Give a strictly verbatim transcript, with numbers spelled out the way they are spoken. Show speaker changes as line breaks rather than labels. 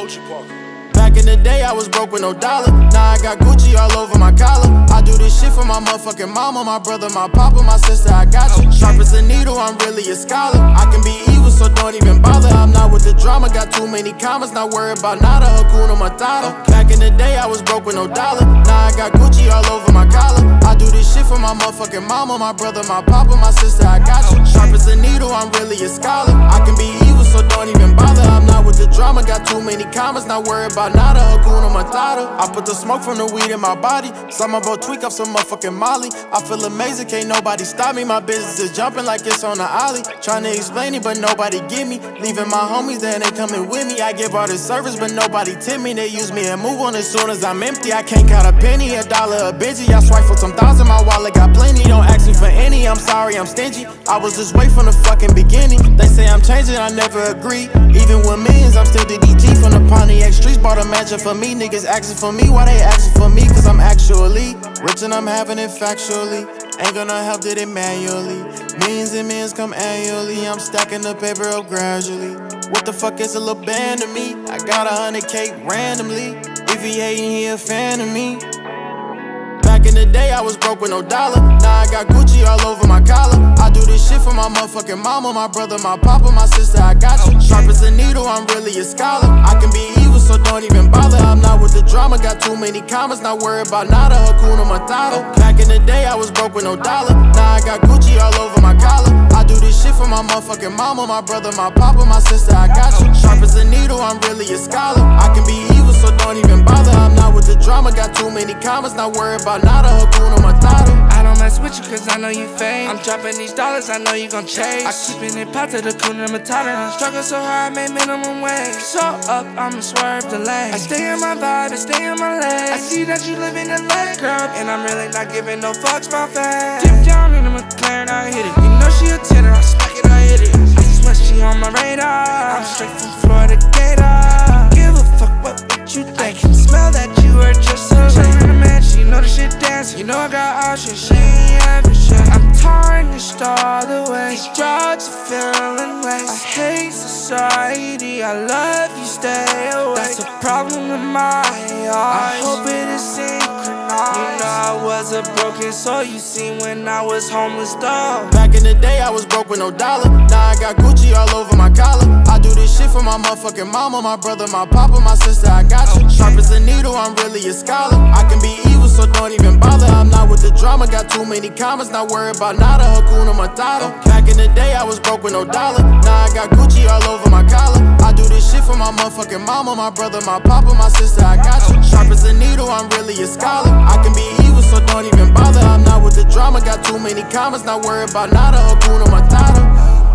Back in the day, I was broke with no dollar. Now I got Gucci all over my collar. I do this shit for my motherfucking mama, my brother, my papa, my sister, I got you. Sharp as a needle, I'm really a scholar. I can be evil, so don't even bother. I'm not with the drama, got too many commas. Not worried about nada, Hakuna Matata. Back in the day, I was broke with no dollar. Now I got Gucci all over my collar. I do this shit for my motherfucking mama, my brother, my papa, my sister, I got you. Sharp as a needle, I'm really a scholar. I can be evil, so don't even bother. I'm not with the drama, got too many commas. Not worried about nada, Hakuna Matata. I put the smoke from the weed in my body. Some about tweak up some motherfucking molly. I feel amazing, can't nobody stop me. My business is jumping like it's on the ollie. Tryna explain it, but nobody get me. Leaving my homies, then they coming with me. I give all the service, but nobody tip me. They use me and move on as soon as I'm empty. I can't count a penny, a dollar, a busy. I swipe for some thousand, my wallet got plenty. Don't ask me for any, I'm sorry, I'm stingy. I was this way from the fucking beginning. They say I'm changing, I never agree. Even with millions, I'm still D D G from the Pontiac streets. Bought a mansion for me, niggas asking for me. Why they asking for me? Cause I'm actually rich and I'm having it factually. Ain't gonna help, did it manually. Millions and millions come annually. I'm stacking the paper up gradually. What the fuck is a little band to me? I got a hundred K randomly. If he hating, he a fan of me. Back in the day, I was broke with no dollar. Now I got Gucci all over my collar. I do this shit for my motherfucking mama, my brother, my papa, my sister, I got you. Sharp as a needle, I'm really a scholar. I can be evil, so don't even bother. I'm not with the drama, got too many commas. Not worried about nada, Hakuna Matata. Back in the day, I was broke with no dollar. Now I got Gucci all over my collar. I do this shit for my motherfucking mama, my brother, my papa, my sister, I got you. Sharp as a needle, I'm really a scholar. I can be evil, so don't even bother. I'm not with the drama, got too many commas. Not worried about nada, Hakuna Matata.
I don't mess with you cause I know you fake. I'm dropping these dollars, I know you gon' chase. I keepin' it pot to the Hakuna Matata. I struggle so hard, I made minimum wage. So up, I'ma swerve the lane. I stay in my vibe, I stay in my lane. I see that you live in the lake, girl, and I'm really not giving no fucks my face. Dip down in the McLaren, I hit it. You know she a tenor, I smack it, I hit it. I swear she on my radar. I'm straight from Florida Gator. Give a fuck what, what you think. I can smell that you are just a lady. Man, she know the shit dancing. You know I got options, she ain't having shit. I'm tarnished all the way. These drugs are feeling waste. I hate society, I love you, stay away. That's a problem in my heart. I hope it is synchronized. You know I was a broken soul, you seen when I was homeless, dog.
Back in the day, I was broke with no dollar. Now I got Gucci all over my collar. I do this shit for my motherfucking mama, my brother, my papa, my sister, I got you. Sharp as a needle, I'm really a scholar. I can be evil, so don't even bother. I'm not with the drama, got too many commas. Not worried about nada, Hakuna Matata. Back in the day, I was broke with no dollar. Now I got Gucci all over my collar. I do this shit for my motherfucking mama, my brother, my papa, my sister, I got you. Sharp as a needle, I'm really a scholar. I can be evil, so don't even bother. I'm not with the drama, got too many commas. Not worried about nada, Hakuna Matata.